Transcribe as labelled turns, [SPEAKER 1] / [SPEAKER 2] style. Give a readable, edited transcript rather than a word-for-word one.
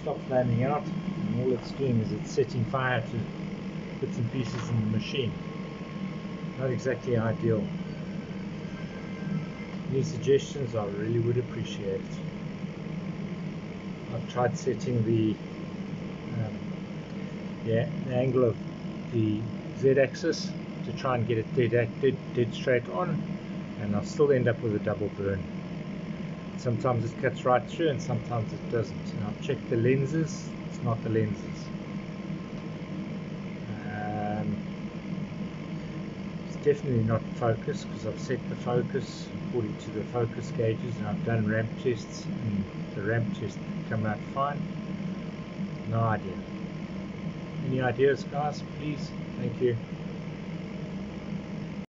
[SPEAKER 1] stop flaming out, and all it's doing is it's setting fire to bits and pieces in the machine. Not exactly ideal. Any suggestions I really would appreciate. I've tried setting the angle of the Z-axis to try and get it dead straight on, and I'll still end up with a double burn. Sometimes it cuts right through and sometimes it doesn't. And I've checked the lenses, it's not the lenses. It's definitely not focus, because I've set the focus according to the focus gauges and I've done ramp tests, and the ramp tests come out fine. No idea. Any ideas, guys, please? Thank you.